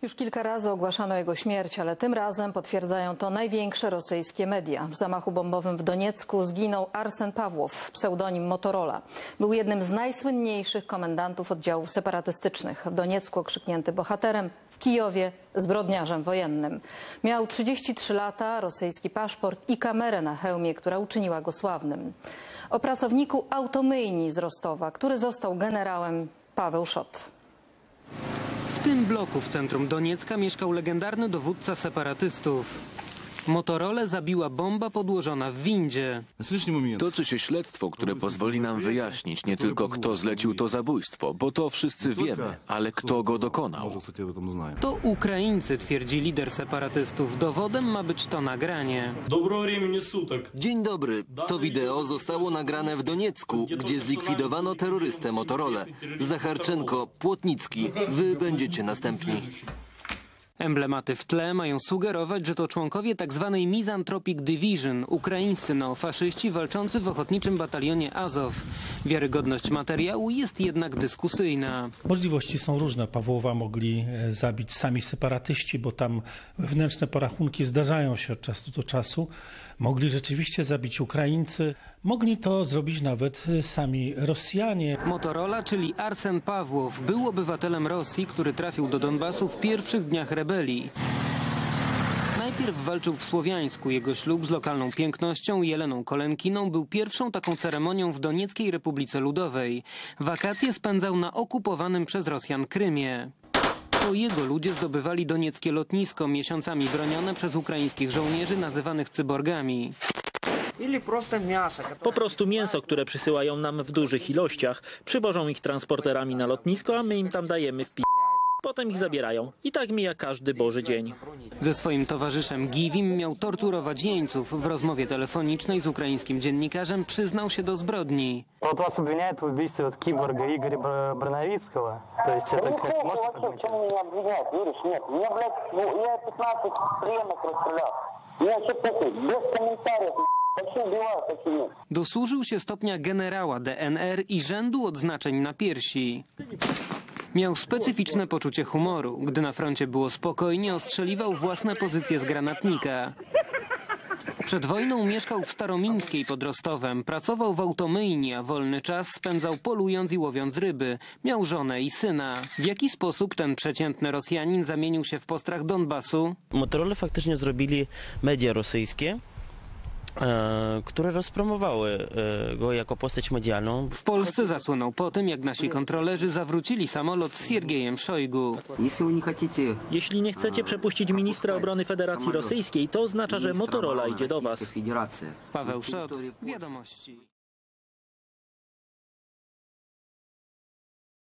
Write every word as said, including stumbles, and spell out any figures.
Już kilka razy ogłaszano jego śmierć, ale tym razem potwierdzają to największe rosyjskie media. W zamachu bombowym w Doniecku zginął Arsen Pawłow, pseudonim Motorola. Był jednym z najsłynniejszych komendantów oddziałów separatystycznych. W Doniecku okrzyknięty bohaterem, w Kijowie zbrodniarzem wojennym. Miał trzydzieści trzy lata, rosyjski paszport i kamerę na hełmie, która uczyniła go sławnym. O pracowniku automyjni z Rostowa, który został generałem, Paweł Szot. W tym bloku w centrum Doniecka mieszkał legendarny dowódca separatystów. Motorolę zabiła bomba podłożona w windzie. Toczy się śledztwo, które pozwoli nam wyjaśnić nie tylko kto zlecił to zabójstwo, bo to wszyscy wiemy, ale kto go dokonał. To Ukraińcy, twierdzi lider separatystów. Dowodem ma być to nagranie. Dzień dobry. To wideo zostało nagrane w Doniecku, gdzie zlikwidowano terrorystę Motorolę. Zacharczenko, Płotnicki. Wy będziecie następni. Emblematy w tle mają sugerować, że to członkowie tzw. Misanthropic Division, ukraińscy neofaszyści walczący w ochotniczym batalionie Azow. Wiarygodność materiału jest jednak dyskusyjna. Możliwości są różne. Pawłowa mogli zabić sami separatyści, bo tam wewnętrzne porachunki zdarzają się od czasu do czasu. Mogli rzeczywiście zabić Ukraińcy. Mogli to zrobić nawet sami Rosjanie. Motorola, czyli Arsen Pawłow, był obywatelem Rosji, który trafił do Donbasu w pierwszych dniach rebelii. Najpierw walczył w Słowiańsku. Jego ślub z lokalną pięknością Jeleną Kolenkiną był pierwszą taką ceremonią w Donieckiej Republice Ludowej. Wakacje spędzał na okupowanym przez Rosjan Krymie. To jego ludzie zdobywali donieckie lotnisko, miesiącami bronione przez ukraińskich żołnierzy nazywanych cyborgami. Po prostu mięso, które przysyłają nam w dużych ilościach. Przywożą ich transporterami na lotnisko, a my im tam dajemy w pi... Potem ich zabierają. I tak mija każdy Boży dzień. Ze swoim towarzyszem Giwim miał torturować jeńców. W rozmowie telefonicznej z ukraińskim dziennikarzem przyznał się do zbrodni. Вот вас обвиняют в убийстве от киборга Игоря Броновицкого. То есть это как можете прокомментировать? Почему меня обвиняют, Юрий? Нет, мне, блядь, ну, я пятнадцать пленных расстрелял. Я вообще такой, без комментариев. Dosłużył się stopnia generała D N R i rzędu odznaczeń na piersi. Miał specyficzne poczucie humoru. Gdy na froncie było spokojnie, ostrzeliwał własne pozycje z granatnika. Przed wojną mieszkał w Staromińskiej pod Rostowem. Pracował w automyjni, a wolny czas spędzał polując i łowiąc ryby. Miał żonę i syna. W jaki sposób ten przeciętny Rosjanin zamienił się w postrach Donbasu? Motorola faktycznie zrobili media rosyjskie, które rozpromowały go jako postać medialną. W Polsce zasłynął po tym, jak nasi kontrolerzy zawrócili samolot z Siergiejem Szojgu. Jeśli nie chcecie przepuścić ministra obrony Federacji Rosyjskiej, to oznacza, że Motorola idzie do was. Paweł Szot, Wiadomości.